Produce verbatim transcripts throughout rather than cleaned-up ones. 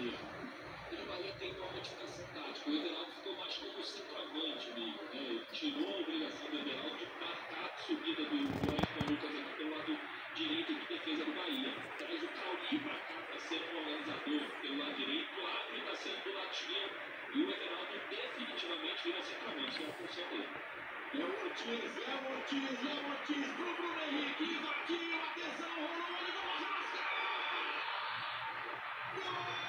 Bahia. E o Bahia tem uma modificação tática. O Everaldo ficou mais como centroavante mesmo, né? Ele tirou a obrigação do Everaldo de marcar a subida do Wellington Lucas aqui pelo lado direito de defesa do Bahia. Traz o Cauli para cá para ser um organizador pelo lado direito, o Abre está sendo do lado esquerdo e o Everaldo definitivamente vira centroavante, que é a função dele. É o Ortiz, é o Ortiz, é o Ortiz pro Bruno Henrique, invadiu, atenção, rolou, olha o Arrasca! Gol!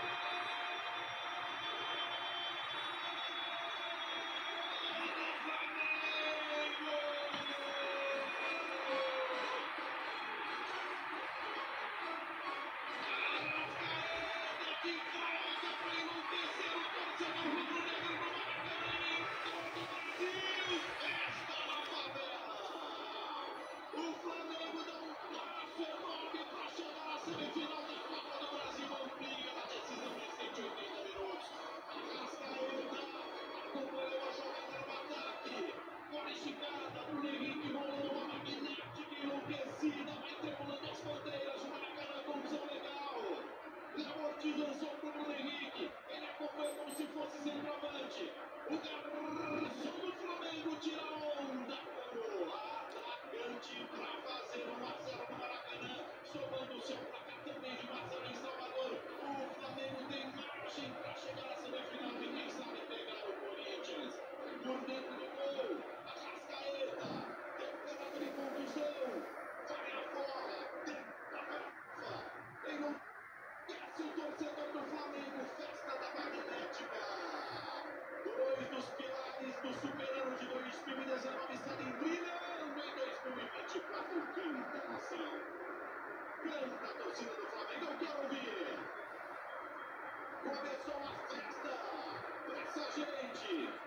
Lançou pro Bruno Henrique, ele acompanhou como se fosse centroavante. O garçom do Flamengo tira onda o atacante para fazer um a zero no Maracanã, somando o seu placar também de um a zero em Salvador. O Flamengo tem margem para chegar à semifinal e quem sabe pegar o Corinthians. Por dentro do gol, Arrascaeta, recuperado de contusão, vai afora, tenta Rafa, enlouquece o torcedor do Flamengo, festa da magnética. Dois dos pilares do Super-Ano de dois mil e dezenove estarem brilhando em dois mil e vinte e quatro. Canta a nação, canta a torcida do Flamengo, eu quero ouvir. Começou a festa pra essa gente.